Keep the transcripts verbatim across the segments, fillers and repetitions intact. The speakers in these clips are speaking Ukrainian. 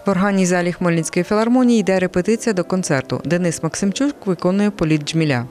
В органній залі Хмельницької філармонії йде репетиція до концерту. Денис Максимчук виконує політ Джміля.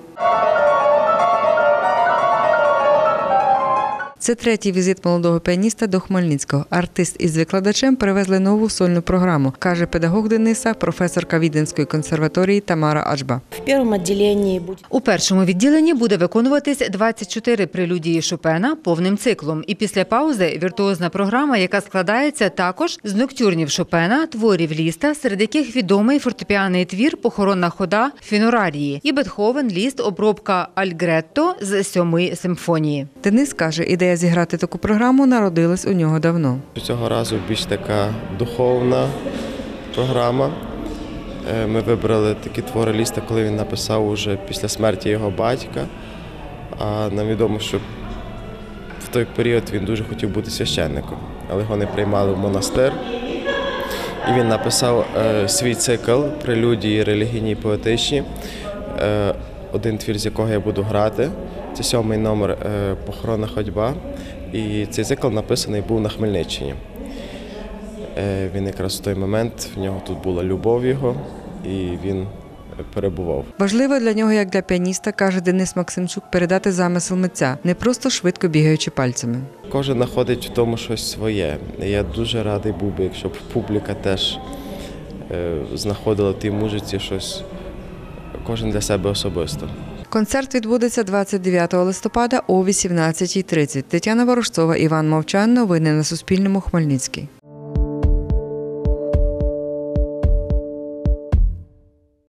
Це третій візит молодого піаніста до Хмельницького. Артист із викладачем привезли нову сольну програму, каже педагог Дениса, професорка Віденської консерваторії Тамара Аджба. У першому відділенні буде виконуватись двадцять чотири прелюдії Шопена повним циклом. І після паузи віртуозна програма, яка складається також з ноктюрнів Шопена, творів Ліста, серед яких відомий фортепіаний твір «Похоронна хода» Фінорарії і Бетховен, Ліст, обробка Альгретто з сьомої симфонії. Денис каже, ідея зіграти таку програму народилась у нього давно. Цього разу більш така духовна програма. Ми вибрали такі твори Ліста, коли він написав уже після смерті його батька. А нам відомо, що в той період він дуже хотів бути священником, але його не приймали в монастир. І він написав свій цикл «Прелюдії релігійні і поетичні», один твір, з якого я буду грати. Це сьомий номер «Похоронна ходьба». І цей цикл написаний був на Хмельниччині. Він якраз в той момент, в нього тут була любов його, і він перебував. Важливо для нього, як для піаніста, каже Денис Максимчук, передати замисел митця, не просто швидко бігаючи пальцями. Кожен знаходить в тому щось своє. Я дуже радий був би, якщо б публіка теж знаходила в тій музиці щось, кожен для себе особисто. Концерт відбудеться двадцять дев'ятого листопада о вісімнадцятій тридцять. Тетяна Ворожцова, Іван Мовчан. Новини на Суспільному. Хмельницький.